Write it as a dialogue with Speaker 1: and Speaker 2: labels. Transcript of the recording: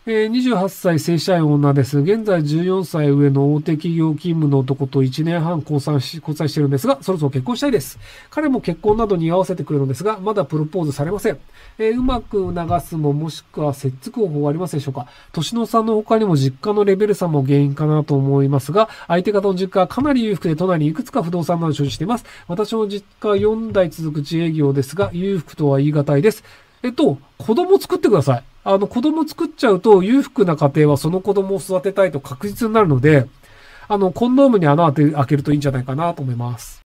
Speaker 1: 28歳正社員女です。現在14歳上の大手企業勤務の男と1年半交際しているんですが、そろそろ結婚したいです。彼も結婚などに合わせてくるのですが、まだプロポーズされません。うまく流すもしくは接つく方法はありますでしょうか。年の差の他にも実家のレベル差も原因かなと思いますが、相手方の実家はかなり裕福で都内にいくつか不動産などを所持しています。私の実家は4代続く自営業ですが、裕福とは言い難いです。子供作ってください。子供作っちゃうと裕福な家庭はその子供を育てたいと確実になるので、コンドームに穴を開けるといいんじゃないかなと思います。